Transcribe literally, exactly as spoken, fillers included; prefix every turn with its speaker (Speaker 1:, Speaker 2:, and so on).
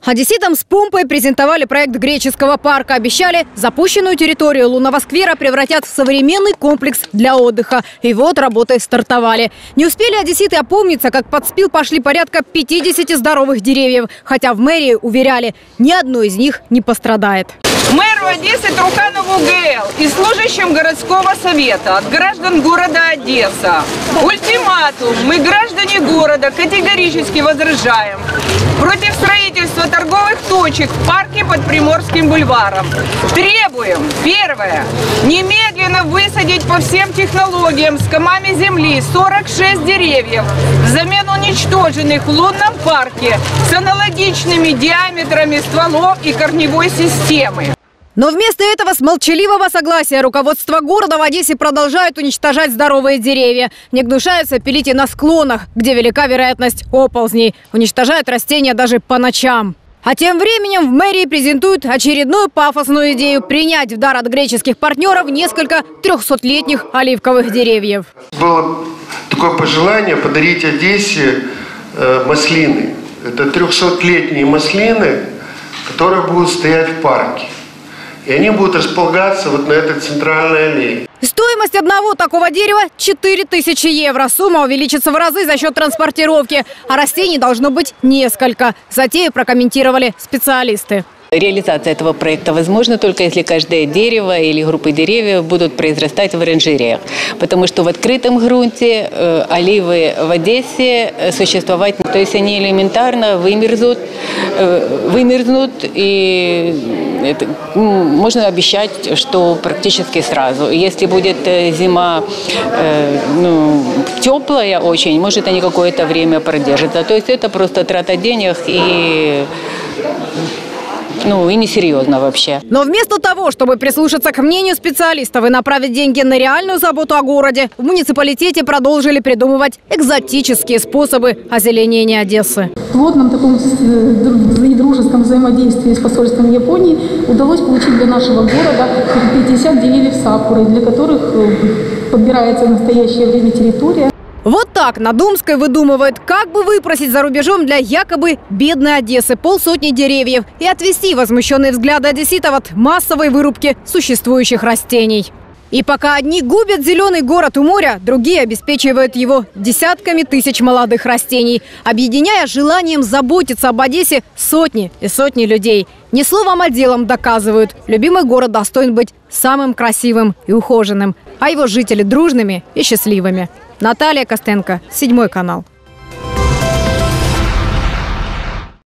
Speaker 1: Одесситам с помпой презентовали проект греческого парка. Обещали, запущенную территорию лунного сквера превратят в современный комплекс для отдыха. И вот работы стартовали. Не успели одесситы опомниться, как под спил пошли порядка пятидесяти здоровых деревьев. Хотя в мэрии уверяли, ни одно из них не пострадает.
Speaker 2: Мэру Одессы Труханову ГЛ и служащим городского совета от граждан города Одесса. Ультиматум. Мы, граждане города, категорически возражаем против строительства торговых точек в парке под Приморским бульваром. Требуем, первое, немедленно высадить по всем технологиям с камами земли сорок шесть деревьев взамен уничтоженных в лунном парке с аналогичными диаметрами стволов и корневой системы.
Speaker 1: Но вместо этого с молчаливого согласия руководство города в Одессе продолжает уничтожать здоровые деревья. Не гнушаются пилить и на склонах, где велика вероятность оползней. Уничтожают растения даже по ночам. А тем временем в мэрии презентуют очередную пафосную идею принять в дар от греческих партнеров несколько трехсотлетних оливковых деревьев.
Speaker 3: Было такое пожелание подарить Одессе э, маслины. Это трехсотлетние маслины, которые будут стоять в парке. И они будут располагаться вот на этой центральной аллее.
Speaker 1: Стоимость одного такого дерева – четыре тысячи евро. Сумма увеличится в разы за счет транспортировки. А растений должно быть несколько. Затею прокомментировали специалисты.
Speaker 4: Реализация этого проекта возможна только если каждое дерево или группы деревьев будут произрастать в оранжереях. Потому что в открытом грунте э, оливы в Одессе существовать, то есть они элементарно вымерзнут, э, вымерзнут и это, можно обещать, что практически сразу. Если будет зима э, ну, теплая очень, может они какое-то время продержатся. То есть это просто трата денег и... Ну и несерьезно вообще.
Speaker 1: Но вместо того, чтобы прислушаться к мнению специалистов и направить деньги на реальную заботу о городе, в муниципалитете продолжили придумывать экзотические способы озеленения Одессы.
Speaker 5: В плотном таком и дружеском взаимодействии с посольством Японии удалось получить для нашего города пятьдесят деревьев сакуры, для которых подбирается в настоящее время территория.
Speaker 1: Вот так на Думской выдумывают, как бы выпросить за рубежом для якобы бедной Одессы полсотни деревьев и отвести возмущенные взгляды одесситов от массовой вырубки существующих растений. И пока одни губят зеленый город у моря, другие обеспечивают его десятками тысяч молодых растений, объединяя желанием заботиться об Одессе сотни и сотни людей. Не словом, а делом доказывают, любимый город достоин быть самым красивым и ухоженным, а его жители дружными и счастливыми. Наталья Костенко, Седьмой канал.